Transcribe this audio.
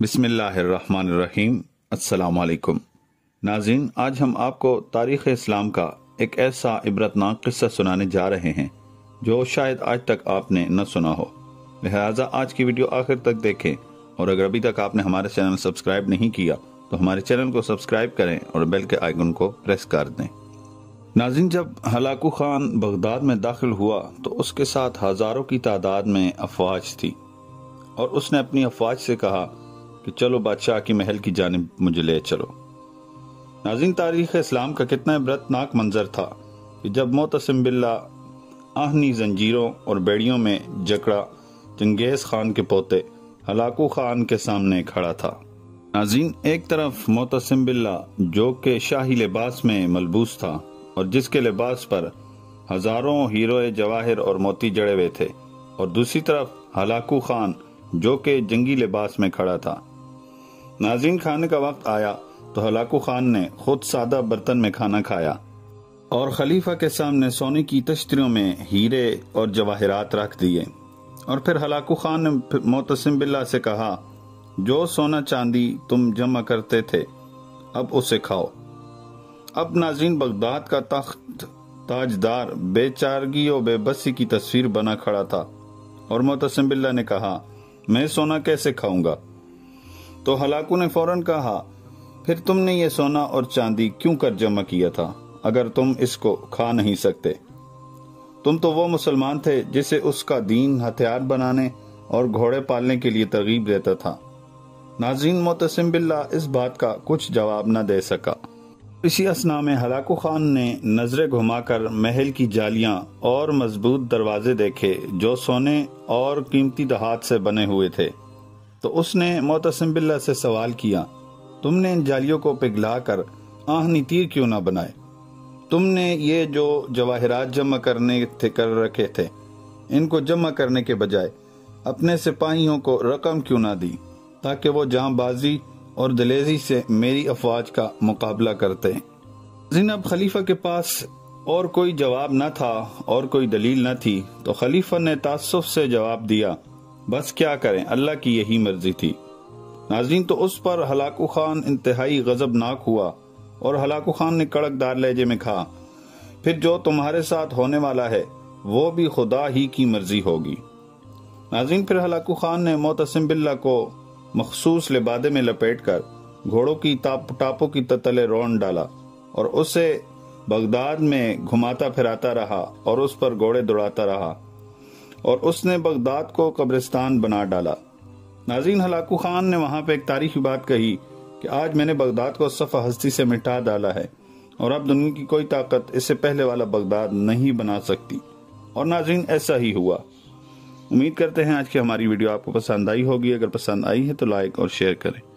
بسم اللہ الرحمن الرحیم۔ السلام علیکم ناظرین، آج ہم آپ کو تاریخ اسلام کا ایک ایسا عبرتناک قصہ سنانے جا رہے ہیں جو شاید آج تک آپ نے نہ سنا ہو، لہٰذا آج کی ویڈیو آخر تک دیکھیں، اور اگر ابھی تک آپ نے ہمارے چینل سبسکرائب نہیں کیا تو ہمارے چینل کو سبسکرائب کریں اور بیل کے آئیکن کو پریس کر دیں۔ ناظرین، جب ہلاکو خان بغداد میں داخل ہوا تو اس کے ساتھ ہزاروں کی تعداد میں افواج تھی، اور اس نے اپنی افواج سے کہا کہ چلو بادشاہ کی محل کی جانب مجھے لے چلو۔ ناظرین، تاریخ اسلام کا کتنا عبرتناک منظر تھا کہ جب معتصم باللہ آہنی زنجیروں اور بیڑیوں میں جکڑا چنگیز خان کے پوتے ہلاکو خان کے سامنے کھڑا تھا۔ ناظرین، ایک طرف معتصم باللہ جو کہ شاہی لباس میں ملبوس تھا اور جس کے لباس پر ہزاروں ہیرو جواہر اور موتی جڑے ہوئے تھے، اور دوسری طرف ہلاکو خان جو کہ جنگی لباس میں کھڑا تھا۔ ناظرین، کھانے کا وقت آیا تو ہلاکو خان نے خود سادہ برتن میں کھانا کھایا اور خلیفہ کے سامنے سونے کی تشتریوں میں ہیرے اور جواہرات رکھ دیے، اور پھر ہلاکو خان نے معتصم باللہ سے کہا، جو سونا چاندی تم جمع کرتے تھے اب اسے کھاؤ۔ اب ناظرین، بغداد کا تخت تاجدار بے چارگی و بے بسی کی تصویر بنا کھڑا تھا، اور معتصم باللہ نے کہا، میں سونا کیسے کھاؤں گا؟ تو ہلاکو نے فوراً کہا، پھر تم نے یہ سونا اور چاندی کیوں کر جمع کیا تھا اگر تم اس کو کھا نہیں سکتے؟ تم تو وہ مسلمان تھے جسے اس کا دین ہتھیار بنانے اور گھوڑے پالنے کے لیے ترغیب دیتا تھا۔ ناظرین، معتصم باللہ اس بات کا کچھ جواب نہ دے سکا۔ اسی اثناء میں ہلاکو خان نے نظریں گھما کر محل کی جالیاں اور مضبوط دروازے دیکھے جو سونے اور قیمتی دھات سے بنے ہوئے تھے، تو اس نے معتصم باللہ سے سوال کیا، تم نے ان جالیوں کو پگھلا کر آہنی تیر کیوں نہ بنائے؟ تم نے یہ جو جواہرات جمع کر رکھے تھے، ان کو جمع کرنے کے بجائے اپنے سپاہیوں کو رقم کیوں نہ دی تاکہ وہ جاں بازی اور دلیری سے میری افواج کا مقابلہ کرتے؟ اب خلیفہ کے پاس اور کوئی جواب نہ تھا اور کوئی دلیل نہ تھی، تو خلیفہ نے تعصب سے جواب دیا، بس کیا کریں، اللہ کی یہی مرضی تھی۔ ناظرین، تو اس پر ہلاکو خان انتہائی غضبناک ہوا، اور ہلاکو خان نے کڑک دار لہجے میں کہا، پھر جو تمہارے ساتھ ہونے والا ہے وہ بھی خدا ہی کی مرضی ہوگی۔ ناظرین، پھر ہلاکو خان نے معتصم باللہ کو مخصوص لبادے میں لپیٹ کر گھوڑوں کی ٹاپوں کی تلے رون ڈالا اور اسے بغداد میں گھماتا پھراتا رہا اور اس پر گھوڑے دوڑاتا رہا، اور اس نے بغداد کو قبرستان بنا ڈالا۔ ناظرین، ہلاکو خان نے وہاں پہ ایک تاریخی بات کہی کہ آج میں نے بغداد کو صفحہ ہستی سے مٹا ڈالا ہے، اور اب دنیا کی کوئی طاقت اس سے پہلے والا بغداد نہیں بنا سکتی، اور ناظرین ایسا ہی ہوا۔ امید کرتے ہیں آج کی ہماری ویڈیو آپ کو پسند آئی ہوگی۔ اگر پسند آئی ہے تو لائک اور شیئر کریں۔